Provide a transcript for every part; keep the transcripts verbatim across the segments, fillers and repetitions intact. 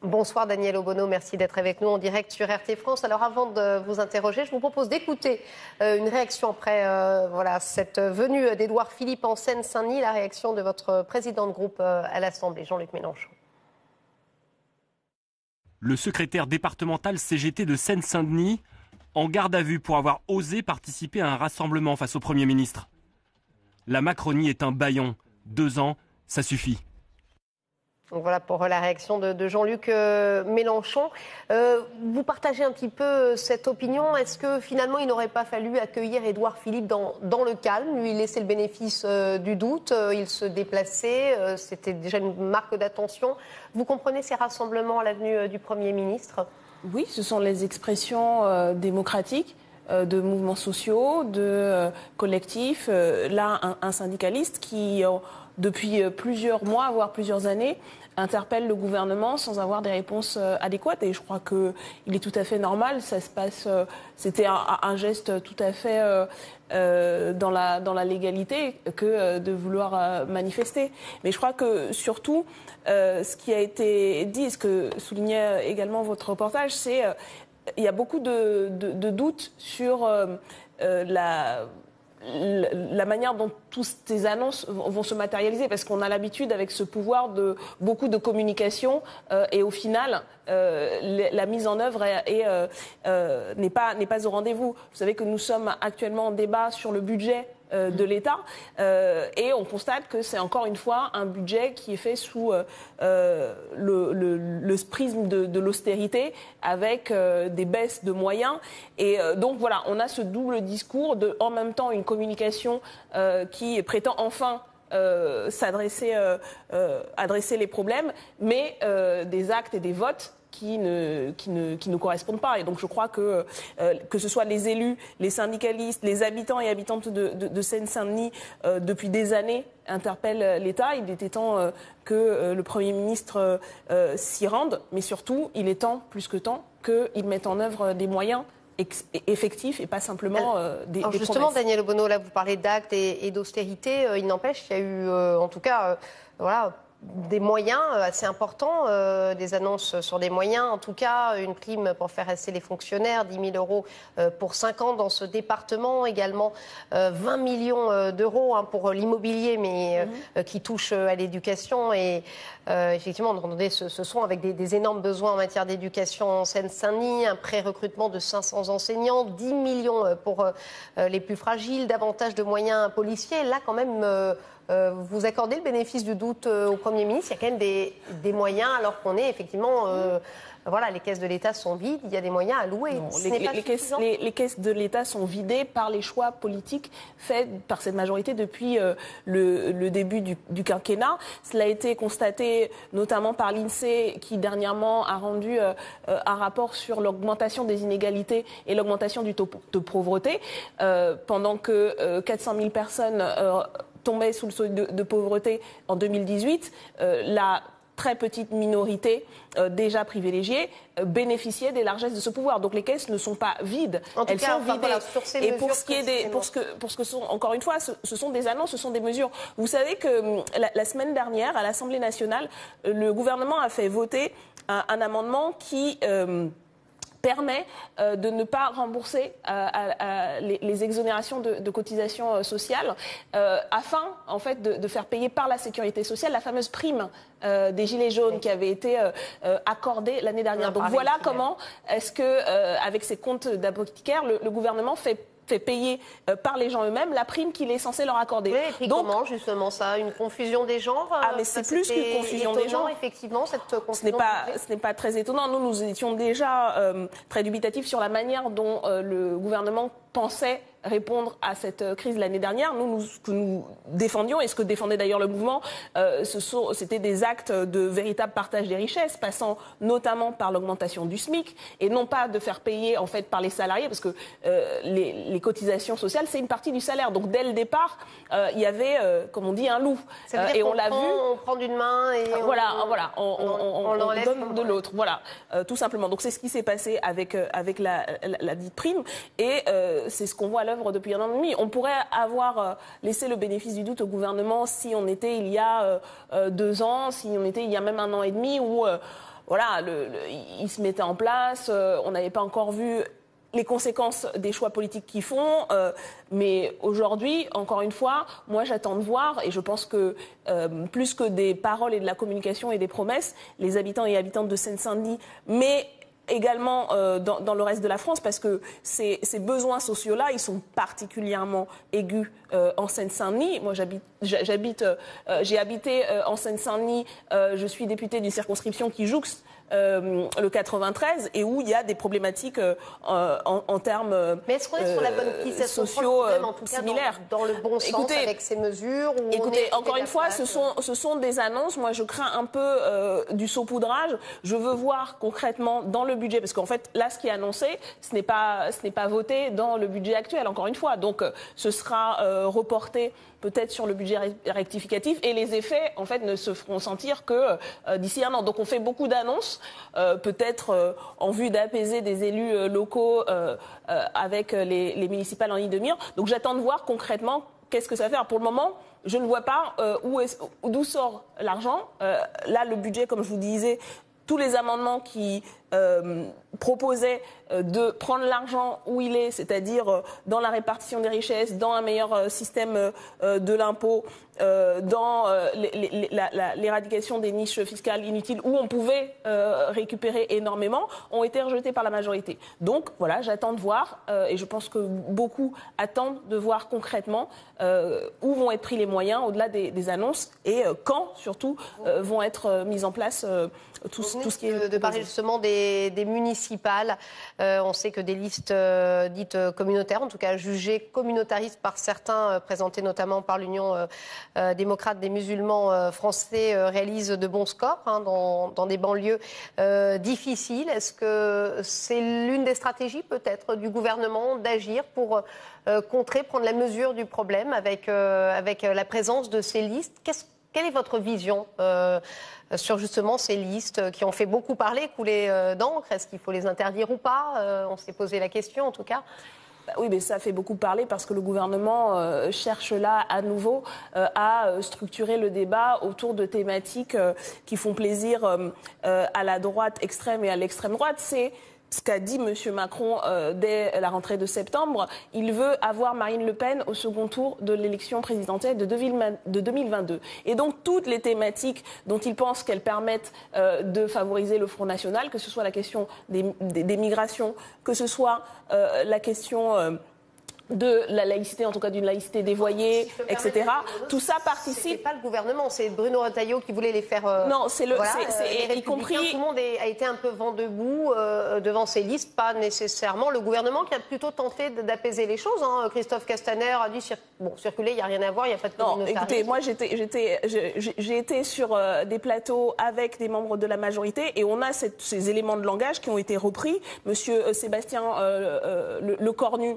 Bonsoir Daniel Obono, merci d'être avec nous en direct sur R T France. Alors avant de vous interroger, je vous propose d'écouter euh, une réaction après euh, voilà, cette venue d'Édouard Philippe en Seine-Saint-Denis, la réaction de votre président de groupe euh, à l'Assemblée, Jean-Luc Mélenchon. Le secrétaire départemental C G T de Seine-Saint-Denis en garde à vue pour avoir osé participer à un rassemblement face au Premier ministre. La Macronie est un bâillon. Deux ans, ça suffit. Donc voilà pour la réaction de, de Jean-Luc euh, Mélenchon. Euh, vous partagez un petit peu cette opinion. Est-ce que finalement il n'aurait pas fallu accueillir Édouard Philippe dans, dans le calme, lui laisser le bénéfice euh, du doute, euh, il se déplaçait, euh, c'était déjà une marque d'attention. Vous comprenez ces rassemblements à l'avenue euh, du Premier ministre? Oui, ce sont les expressions euh, démocratiques euh, de mouvements sociaux, de euh, collectifs. Euh, là, un, un syndicaliste qui, euh, depuis plusieurs mois, voire plusieurs années, interpelle le gouvernement sans avoir des réponses euh, adéquates. Et je crois qu'il est tout à fait normal. Ça se passe. Euh, c'était un, un geste tout à fait euh, euh, dans la dans la légalité que euh, de vouloir euh, manifester. Mais je crois que surtout, euh, ce qui a été dit, ce que soulignait également votre reportage, c'est euh, il y a beaucoup de, de, de doutes sur euh, euh, la la manière dont toutes ces annonces vont se matérialiser, parce qu'on a l'habitude avec ce pouvoir de beaucoup de communication euh, et au final euh, la mise en œuvre est, est, euh, euh, n'est pas, n'est pas au rendez-vous. Vous savez que nous sommes actuellement en débat sur le budget euh, de l'État euh, et on constate que c'est encore une fois un budget qui est fait sous euh, euh, le, le, le prisme de, de l'austérité avec euh, des baisses de moyens et euh, donc voilà, on a ce double discours de en même temps une communication euh, qui prétend enfin euh, s'adresser, euh, euh, adresser les problèmes, mais euh, des actes et des votes qui ne, qui, ne, qui ne correspondent pas. Et donc je crois que, euh, que ce soit les élus, les syndicalistes, les habitants et habitantes de, de, de Seine-Saint-Denis, euh, depuis des années, interpellent l'État. Il était temps euh, que euh, le Premier ministre euh, s'y rende, mais surtout, il est temps, plus que temps, qu'il mette en œuvre des moyens effectifs et pas simplement euh, des, Alors des justement, promesses. Daniel Obono, là vous parlez d'actes et, et d'austérité. Euh, il n'empêche qu'il y a eu, euh, en tout cas, euh, voilà, des moyens assez importants, euh, des annonces sur des moyens, en tout cas une prime pour faire rester les fonctionnaires, dix mille euros euh, pour cinq ans dans ce département, également euh, vingt millions euh, d'euros hein, pour l'immobilier, mais euh, mm-hmm. qui touche euh, à l'éducation. Et euh, effectivement, on entendait ce, ce son avec des, des énormes besoins en matière d'éducation en Seine-Saint-Denis, un pré-recrutement de cinq cents enseignants, dix millions pour euh, les plus fragiles, davantage de moyens policiers. Là, quand même... Euh, Euh, vous accordez le bénéfice du doute euh, au Premier ministre. Il y a quand même des, des moyens, alors qu'on est effectivement... Euh, voilà, les caisses de l'État sont vides, il y a des moyens à louer. Non, les, les, les, caisses, les, les caisses de l'État sont vidées par les choix politiques faits par cette majorité depuis euh, le, le début du, du quinquennat. Cela a été constaté notamment par l'INSEE qui dernièrement a rendu euh, un rapport sur l'augmentation des inégalités et l'augmentation du taux de pauvreté. Euh, pendant que euh, quatre cent mille personnes euh, tombaient sous le seuil de, de pauvreté en deux mille dix-huit, euh, la très petite minorité euh, déjà privilégiée euh, bénéficiait des largesses de ce pouvoir. Donc les caisses ne sont pas vides, en tout elles cas, sont enfin, vidées. Voilà, sur ces et pour ce qui est des, pour ce que, pour ce que sont, encore une fois, ce, ce sont des annonces, ce sont des mesures. Vous savez que la, la semaine dernière, à l'Assemblée nationale, le gouvernement a fait voter un, un amendement qui euh, permet euh, de ne pas rembourser euh, à, à les, les exonérations de, de cotisations euh, sociales euh, afin en fait de, de faire payer par la sécurité sociale la fameuse prime euh, des gilets jaunes oui. qui avait été euh, euh, accordée l'année dernière. Donc voilà comment est-ce que euh, avec ces comptes d'apothicaire le, le gouvernement fait fait payer euh, par les gens eux-mêmes la prime qu'il est censé leur accorder. Oui, et puis donc, comment justement ça, une confusion des genres? Ah mais c'est plus qu'une confusion étonnant, des genres. Effectivement, cette confusion. Ce n'est pas, ce n'est pas très étonnant. Nous, nous étions déjà euh, très dubitatifs sur la manière dont euh, le gouvernement pensait répondre à cette crise l'année dernière. Nous, nous, ce que nous défendions, et ce que défendait d'ailleurs le mouvement, euh, ce sont, c'était des actes de véritable partage des richesses, passant notamment par l'augmentation du SMIC, et non pas de faire payer en fait par les salariés, parce que euh, les, les cotisations sociales, c'est une partie du salaire. Donc dès le départ, euh, il y avait, euh, comme on dit, un loup. Ça veut dire et on, on l'a prend, vu. On prend d'une main et on, voilà, voilà, on, on, on, on, on donne de ouais. l'autre. Voilà, euh, tout simplement. Donc c'est ce qui s'est passé avec euh, avec la, la, la dite prime, et euh, c'est ce qu'on voit à l'œuvre depuis un an et demi. On pourrait avoir euh, laissé le bénéfice du doute au gouvernement si on était il y a euh, deux ans, si on était il y a même un an et demi, où euh, voilà, le, le, ils se mettaient en place, euh, on n'avait pas encore vu les conséquences des choix politiques qu'ils font, euh, mais aujourd'hui, encore une fois, moi j'attends de voir, et je pense que euh, plus que des paroles et de la communication et des promesses, les habitants et habitantes de Seine-Saint-Denis, mais également euh, dans, dans le reste de la France, parce que ces, ces besoins sociaux-là, ils sont particulièrement aigus euh, en Seine-Saint-Denis. Moi, j'habite, j'habite, euh, j'ai habité euh, en Seine-Saint-Denis. Euh, je suis députée d'une circonscription qui jouxte Euh, le quatre-vingt-treize et où il y a des problématiques euh, en, en termes euh, Mais est-ce qu'on est sur la bonne piste, sociaux problème, en tout cas, similaires dans, dans le bon sens écoutez, avec ces mesures où Écoutez, on est encore une fois, place, ce sont, ce sont des annonces. Moi, je crains un peu euh, du saupoudrage. Je veux voir concrètement dans le budget, parce qu'en fait, là, ce qui est annoncé, ce n'est pas, ce n'est pas voté dans le budget actuel, encore une fois. Donc, euh, ce sera euh, reporté peut-être sur le budget rectificatif, et les effets, en fait, ne se feront sentir que euh, d'ici un an. Donc, on fait beaucoup d'annonces, euh, peut-être euh, en vue d'apaiser des élus euh, locaux euh, euh, avec les, les municipales en ligne de mire. Donc, j'attends de voir concrètement qu'est-ce que ça va faire. Pour le moment, je ne vois pas euh, où est, d'où sort l'argent. Euh, là, le budget, comme je vous disais, tous les amendements qui euh, proposaient euh, de prendre l'argent où il est, c'est-à-dire euh, dans la répartition des richesses, dans un meilleur euh, système euh, de l'impôt, euh, dans euh, l'éradication des niches fiscales inutiles où on pouvait euh, récupérer énormément, ont été rejetés par la majorité. Donc voilà, j'attends de voir, euh, et je pense que beaucoup attendent de voir concrètement euh, où vont être pris les moyens au-delà des, des annonces, et euh, quand surtout euh, vont être euh, mis en place euh, tout, tout ce qui est... De, de parler justement des, des municipales. Euh, on sait que des listes euh, dites communautaires, en tout cas jugées communautaristes par certains, euh, présentées notamment par l'Union euh, euh, démocrate des musulmans euh, français, euh, réalisent de bons scores hein, dans, dans des banlieues euh, difficiles. Est-ce que c'est l'une des stratégies peut-être du gouvernement d'agir pour euh, contrer, prendre la mesure du problème avec, euh, avec la présence de ces listes? Qu'est-ce Quelle est votre vision euh, sur justement ces listes qui ont fait beaucoup parler, couler euh, d'encre? Est-ce qu'il faut les interdire ou pas? euh, On s'est posé la question en tout cas. Bah oui, mais ça fait beaucoup parler parce que le gouvernement euh, cherche là à nouveau euh, à structurer le débat autour de thématiques euh, qui font plaisir euh, euh, à la droite extrême et à l'extrême droite. C'est ce qu'a dit M. Macron euh, dès la rentrée de septembre. Il veut avoir Marine Le Pen au second tour de l'élection présidentielle de deux mille vingt-deux. Et donc toutes les thématiques dont il pense qu'elles permettent euh, de favoriser le Front National, que ce soit la question des, des, des migrations, que ce soit euh, la question... Euh, de la laïcité, en tout cas d'une laïcité dévoyée, si et cetera. Tout ça participe. C'est pas le gouvernement, c'est Bruno Retailleau qui voulait les faire. Euh, non, c'est le, voilà, c'est, c'est, euh, y compris. Tout le monde est, a été un peu vent debout euh, devant ces listes, pas nécessairement le gouvernement qui a plutôt tenté d'apaiser les choses. Hein. Christophe Castaner a dit, cir bon, circuler, il n'y a rien à voir, il n'y a pas de communautarisme. Non, écoutez, moi j'étais, j'étais, j'ai, j'ai été sur euh, des plateaux avec des membres de la majorité et on a cette, ces éléments de langage qui ont été repris. Monsieur euh, Sébastien euh, euh, le, le Cornu.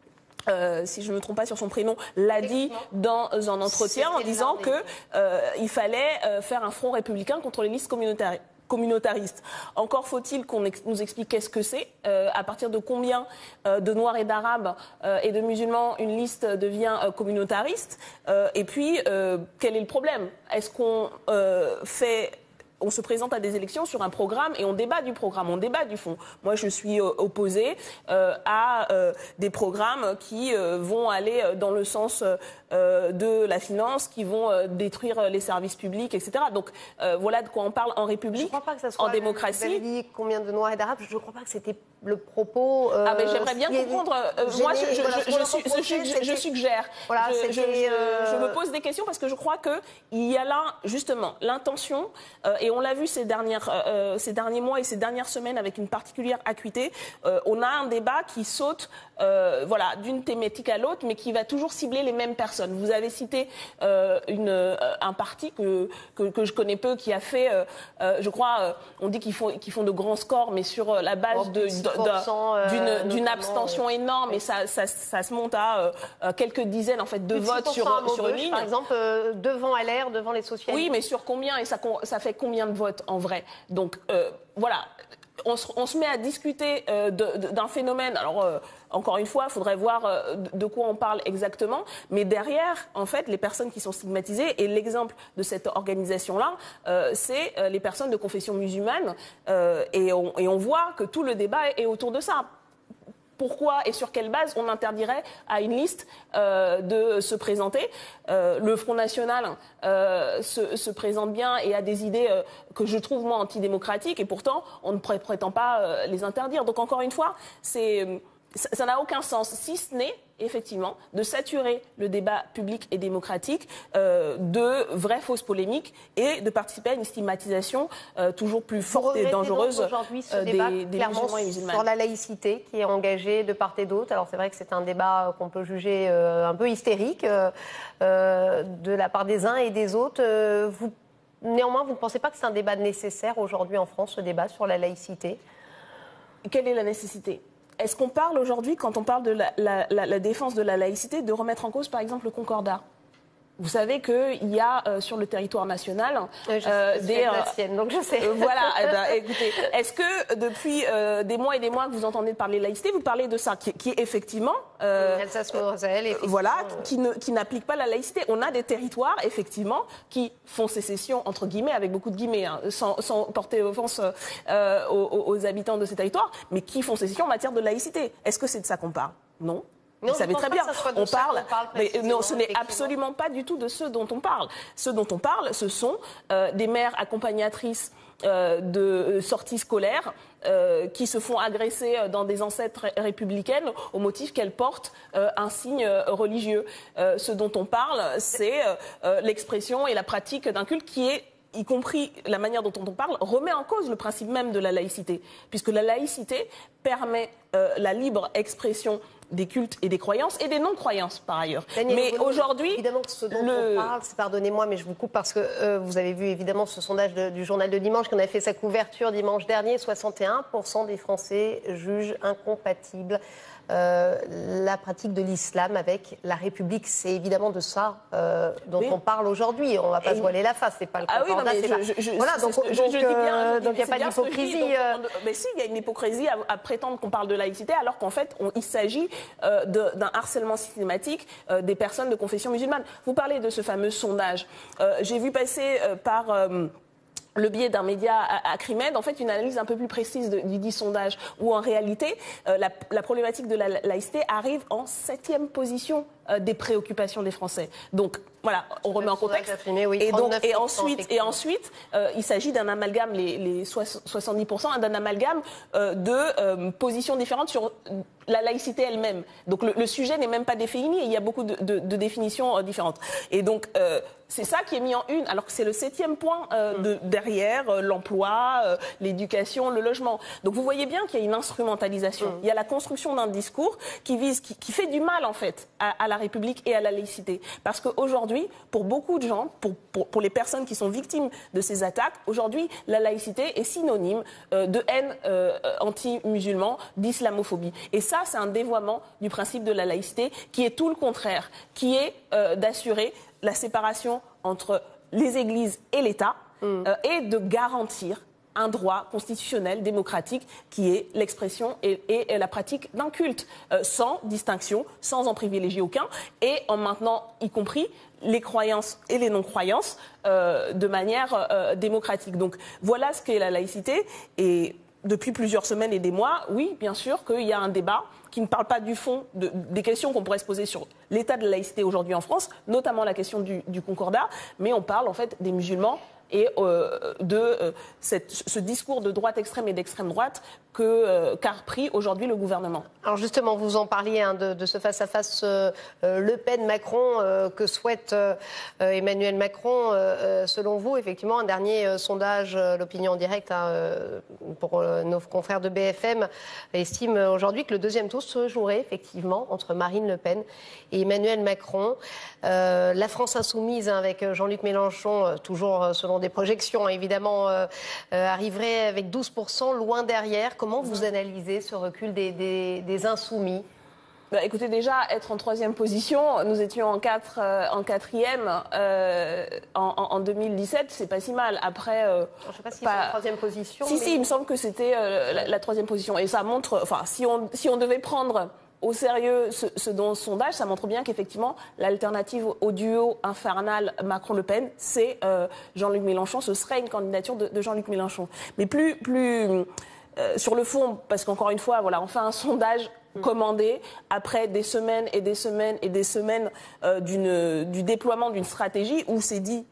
Euh, si je ne me trompe pas sur son prénom, l'a dit dans un entretien en disant qu'il euh, fallait euh, faire un front républicain contre les listes communautaires. communautariste. Encore faut-il qu'on ex nous explique qu'est-ce que c'est, euh, à partir de combien euh, de Noirs et d'Arabes euh, et de musulmans une liste devient euh, communautariste, euh, et puis euh, quel est le problème? Est-ce qu'on euh, fait... On se présente à des élections sur un programme et on débat du programme, on débat du fond. Moi, je suis euh, opposée euh, à euh, des programmes qui euh, vont aller dans le sens euh, de la finance, qui vont euh, détruire les services publics, et cetera. Donc, euh, voilà de quoi on parle en République, je crois pas que ça soit en démocratie. Vous avez dit combien de Noirs et d'Arabes? Je ne crois pas que c'était le propos. Euh, ah, mais j'aimerais bien comprendre. Euh, moi, je, je, voilà, je, je, suis, je, je suggère. Voilà, je, je, euh... je me pose des questions parce que je crois qu'il y a là, justement, l'intention, euh, et on l'a vu ces, dernières, euh, ces derniers mois et ces dernières semaines avec une particulière acuité. Euh, on a un débat qui saute euh, voilà, d'une thématique à l'autre, mais qui va toujours cibler les mêmes personnes. Vous avez cité euh, une, euh, un parti que, que, que je connais peu qui a fait, euh, euh, je crois, euh, on dit qu'ils font, qu'ils font de grands scores, mais sur la base oh, de, d'une d'une abstention oui. énorme, oui. et ça, ça, ça se monte à euh, quelques dizaines en fait, de votes sur, sur une ligne. Par exemple, euh, devant L R, devant les socialistes. Oui, mais sur combien? Et ça, ça fait combien de votes en vrai? Donc, euh, voilà. On se, on se met à discuter euh, d'un phénomène. Alors, euh, encore une fois, il faudrait voir euh, de quoi on parle exactement. Mais derrière, en fait, les personnes qui sont stigmatisées, et l'exemple de cette organisation-là, euh, c'est euh, les personnes de confession musulmane. Euh, et, on, et on voit que tout le débat est, est autour de ça. Pourquoi et sur quelle base on interdirait à une liste euh, de se présenter? euh, Le Front National euh, se, se présente bien et a des idées euh, que je trouve, moi, antidémocratiques, et pourtant, on ne pré prétend pas euh, les interdire. Donc, encore une fois, c'est... ça n'a aucun sens, si ce n'est, effectivement, de saturer le débat public et démocratique euh, de vraies fausses polémiques et de participer à une stigmatisation euh, toujours plus forte et dangereuse aujourd'hui ce euh, débat, des, des musulmans et musulmanes. Sur la laïcité qui est engagée de part et d'autre. Alors c'est vrai que c'est un débat qu'on peut juger euh, un peu hystérique euh, euh, de la part des uns et des autres. Euh, vous, néanmoins, vous ne pensez pas que c'est un débat nécessaire aujourd'hui en France, ce débat sur la laïcité? Quelle est la nécessité? Est-ce qu'on parle aujourd'hui, quand on parle de la, la, la, la défense de la laïcité, de remettre en cause, par exemple, le concordat? Vous savez qu'il y a euh, sur le territoire national oui, je euh, sais, des... Euh, la sienne, donc je sais. Euh, voilà, eh ben, écoutez, est-ce que depuis euh, des mois et des mois que vous entendez parler de laïcité, vous parlez de ça, qui, qui est effectivement... Euh, Alsace-Moselle, effectivement. Voilà, qui, ne, qui n'applique pas la laïcité. On a des territoires, effectivement, qui font sécession, entre guillemets, avec beaucoup de guillemets, hein, sans, sans porter offense euh, aux, aux habitants de ces territoires, mais qui font sécession en matière de laïcité. Est-ce que c'est de ça qu'on parle? Non. Non, vous savez très bien, on parle, parle mais non, ce n'est absolument pas du tout de ce dont on parle. Ce dont on parle, ce sont euh, des mères accompagnatrices euh, de sorties scolaires euh, qui se font agresser dans des enceintes républicaines au motif qu'elles portent euh, un signe religieux. Euh, ce dont on parle, c'est euh, l'expression et la pratique d'un culte qui est, y compris la manière dont on parle, remet en cause le principe même de la laïcité, puisque la laïcité permet euh, la libre expression des cultes et des croyances et des non-croyances par ailleurs. Daniel, mais aujourd'hui, évidemment que ce dont le... on parle, pardonnez-moi, mais je vous coupe parce que euh, vous avez vu évidemment ce sondage de, du journal de dimanche qui en a fait sa couverture dimanche dernier. soixante et un pour cent des Français jugent incompatible euh, la pratique de l'islam avec la République. C'est évidemment de ça euh, dont oui. on parle aujourd'hui. On ne va pas et... se voiler la face. C'est pas le ah concordat. Oui, non, je, je, je, voilà, donc il n'y a pas d'hypocrisie. Euh... Mais si, il y a une hypocrisie à, à prétendre qu'on parle de laïcité alors qu'en fait, on, il s'agit euh, d'un harcèlement systématique euh, des personnes de confession musulmane. Vous parlez de ce fameux sondage. Euh, J'ai vu passer euh, par... Euh, le biais d'un média Acrimed, en fait, une analyse un peu plus précise de, du dit sondage, où en réalité, euh, la, la problématique de la laïcité arrive en septième position euh, des préoccupations des Français. Donc, voilà, on remet en contexte. Affirmé, oui, et, donc, et ensuite, et ensuite euh, il s'agit d'un amalgame, les, les soixante-dix pour cent, d'un amalgame euh, de euh, positions différentes sur la laïcité elle-même. Donc, le, le sujet n'est même pas défini, et il y a beaucoup de, de, de définitions euh, différentes. Et donc, euh, c'est ça qui est mis en une, alors que c'est le septième point euh, de, derrière euh, l'emploi, euh, l'éducation, le logement. Donc vous voyez bien qu'il y a une instrumentalisation. Mmh. Il y a la construction d'un discours qui vise, qui, qui fait du mal en fait à, à la République et à la laïcité. Parce qu'aujourd'hui, pour beaucoup de gens, pour, pour, pour les personnes qui sont victimes de ces attaques, aujourd'hui, la laïcité est synonyme euh, de haine euh, anti-musulman, d'islamophobie. Et ça, c'est un dévoiement du principe de la laïcité qui est tout le contraire, qui est euh, d'assurer la séparation entre les églises et l'État mmh. euh, et de garantir un droit constitutionnel, démocratique, qui est l'expression et, et, et la pratique d'un culte, euh, sans distinction, sans en privilégier aucun, et en maintenant, y compris, les croyances et les non-croyances euh, de manière euh, démocratique. Donc voilà ce qu'est la laïcité, et depuis plusieurs semaines et des mois, oui, bien sûr qu'il y a un débat qui ne parle pas du fond de, des questions qu'on pourrait se poser sur l'état de la laïcité aujourd'hui en France, notamment la question du, du concordat, mais on parle en fait des musulmans et euh, de euh, cette, ce discours de droite extrême et d'extrême droite que, euh, qu'a repris aujourd'hui le gouvernement. Alors justement, vous en parliez hein, de, de ce face-à-face euh, Le Pen-Macron euh, que souhaite euh, Emmanuel Macron. Euh, selon vous, effectivement, un dernier euh, sondage, euh, l'opinion en direct hein, euh, pour euh, nos confrères de B F M, estime aujourd'hui que le deuxième tour se jouerait effectivement entre Marine Le Pen et Emmanuel Macron. Euh, la France insoumise hein, avec Jean-Luc Mélenchon, euh, toujours euh, selon des projections, évidemment, euh, euh, arriverait avec douze pour cent loin derrière. Comment vous analysez ce recul des, des, des insoumis ? Bah, écoutez, déjà, être en troisième position, nous étions en, quatre, euh, en quatrième euh, en, en deux mille dix-sept, c'est pas si mal. Après, euh, je ne sais pas si pas... c'est en troisième position. Si, mais... si, il me semble que c'était euh, la, la troisième position. Et ça montre, enfin, si on, si on devait prendre au sérieux ce, ce dont ce sondage, ça montre bien qu'effectivement, l'alternative au duo infernal Macron-Le Pen, c'est euh, Jean-Luc Mélenchon. Ce serait une candidature de, de Jean-Luc Mélenchon. Mais plus, plus euh, sur le fond, parce qu'encore une fois, voilà, on fait un sondage commandé après des semaines et des semaines et des semaines euh, d'une, du déploiement d'une stratégie où c'est dit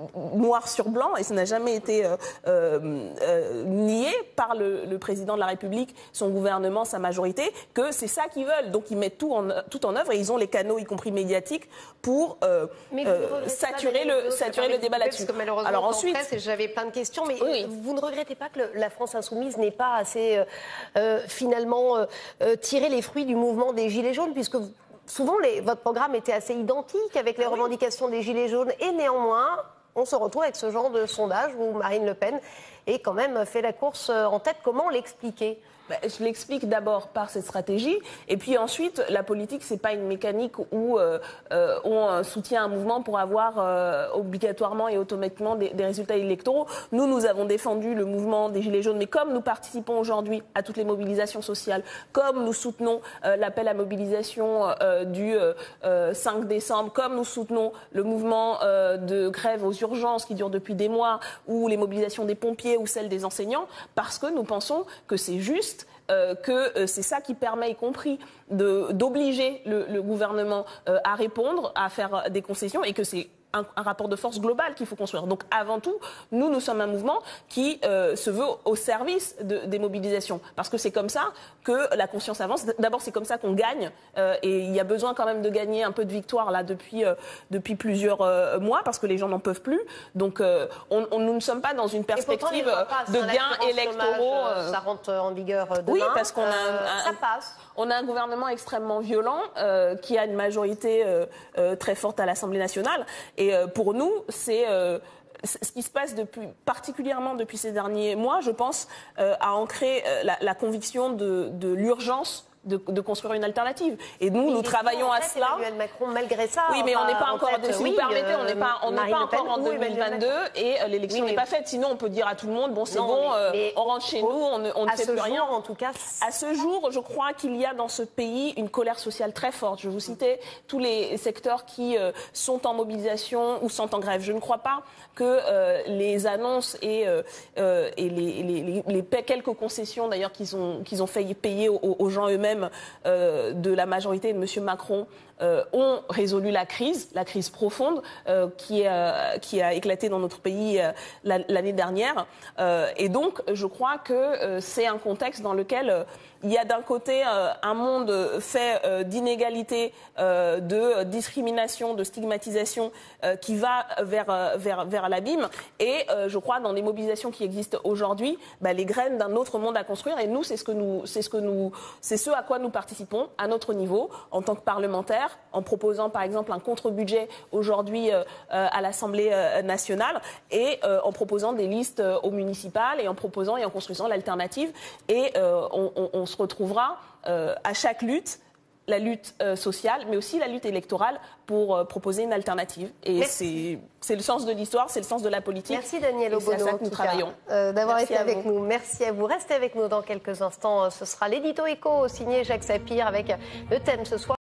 noir sur blanc, et ça n'a jamais été euh, euh, euh, nié par le, le président de la République, son gouvernement, sa majorité, que c'est ça qu'ils veulent. Donc ils mettent tout en, tout en œuvre et ils ont les canaux, y compris médiatiques, pour euh, euh, saturer le, saturer le débat là-dessus. Alors ensuite, j'avais plein de questions, mais oui. vous ne regrettez pas que le, la France insoumise n'ait pas assez euh, finalement euh, tiré les fruits du mouvement des Gilets jaunes, puisque vous, souvent les, votre programme était assez identique avec les ah, revendications oui. des Gilets jaunes, et néanmoins on se retrouve avec ce genre de sondage où Marine Le Pen est quand même fait la course en tête. Comment l'expliquer ? Ben, je l'explique d'abord par cette stratégie, et puis ensuite, la politique, c'est pas une mécanique où euh, euh, on soutient un mouvement pour avoir euh, obligatoirement et automatiquement des, des résultats électoraux. Nous, nous avons défendu le mouvement des Gilets jaunes, mais comme nous participons aujourd'hui à toutes les mobilisations sociales, comme nous soutenons euh, l'appel à mobilisation euh, du euh, cinq décembre, comme nous soutenons le mouvement euh, de grève aux urgences qui dure depuis des mois, ou les mobilisations des pompiers ou celles des enseignants, parce que nous pensons que c'est juste. Euh, que euh, c'est ça qui permet, y compris, de, d'obliger le, le gouvernement euh, à répondre, à faire des concessions, et que c'est un, un rapport de force global qu'il faut construire. Donc, avant tout, nous, nous sommes un mouvement qui euh, se veut au service de, des mobilisations. Parce que c'est comme ça que la conscience avance. D'abord, c'est comme ça qu'on gagne. Euh, et il y a besoin quand même de gagner un peu de victoire, là, depuis, euh, depuis plusieurs euh, mois, parce que les gens n'en peuvent plus. Donc, euh, on, on, nous ne sommes pas dans une perspective pourtant, de gains électoraux. Euh, ça rentre en vigueur demain. Oui, parce qu'on a euh, un, ça passe. On a un gouvernement extrêmement violent euh, qui a une majorité euh, euh, très forte à l'Assemblée nationale. Et euh, pour nous, c'est euh, ce qui se passe depuis, particulièrement depuis ces derniers mois, je pense, euh, a ancré euh, la, la conviction de, de l'urgence De, de construire une alternative. Et nous, et nous travaillons à cela. Emmanuel Macron, malgré ça. Oui, mais on n'est pas encore. En fait, si oui, vous permettez, euh, on n'est pas, on n'est pas encore en deux mille vingt-deux et euh, l'élection oui, n'est pas faite. Sinon, on peut dire à tout le monde bon, c'est bon, mais, euh, mais on rentre chez nous, on ne, on ne fait plus rien. En tout cas, à ce jour, je crois qu'il y a dans ce pays une colère sociale très forte. Je vous citais tous les secteurs qui euh, sont en mobilisation ou sont en grève. Je ne crois pas que euh, les annonces et, euh, euh, et les, les, les, les quelques concessions d'ailleurs qu'ils ont, qu'ils ont fait payer aux, aux gens eux-mêmes euh, de la majorité de M. Macron euh, ont résolu la crise, la crise profonde euh, qui, euh, qui a éclaté dans notre pays euh, l'année dernière. Euh, et donc, je crois que euh, c'est un contexte dans lequel euh, il y a d'un côté euh, un monde fait euh, d'inégalités, euh, de discrimination, de stigmatisation euh, qui va vers, euh, vers, vers l'abîme. Et euh, je crois dans les mobilisations qui existent aujourd'hui, bah, les graines d'un autre monde à construire. Et nous, c'est ce que nous, c'est ce que nous, c'est ce à quoi nous participons à notre niveau en tant que parlementaires, en proposant par exemple un contre-budget aujourd'hui euh, à l'Assemblée nationale et euh, en proposant des listes euh, aux municipales et en proposant et en construisant l'alternative. Et euh, on, on, on se retrouvera euh, à chaque lutte, la lutte euh, sociale, mais aussi la lutte électorale pour euh, proposer une alternative. Et c'est, c'est le sens de l'histoire, c'est le sens de la politique. Merci Danielle Obono, c'est à ça que nous travaillons. Euh, d'avoir été avec vous. nous. Merci à vous. Restez avec nous dans quelques instants. Ce sera l'édito éco signé Jacques Sapir avec le thème ce soir.